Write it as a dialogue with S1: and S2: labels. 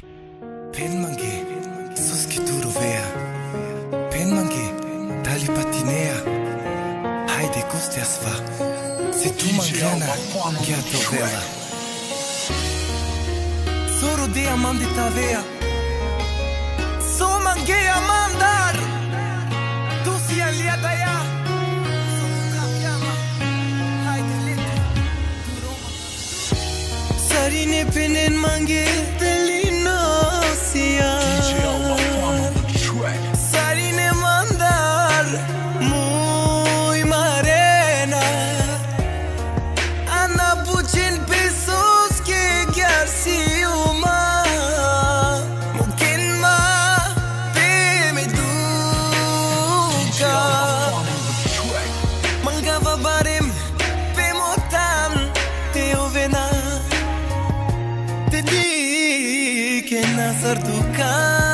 S1: Penmangi, suskituru vea. Penmangi, tali patinea. Haide, gustea sva. Se tu mangana, chiar dovela. Soro dea mandita vea. So mangea mandar. Tu si aliata ya. Sarine penen mange delinosia. Sarine mandar muy marena. Ana puțin pesos que chiar si uma. Mungkin ma pe meduca. Mangava barem pe motan te ovena. Te di che nasar tu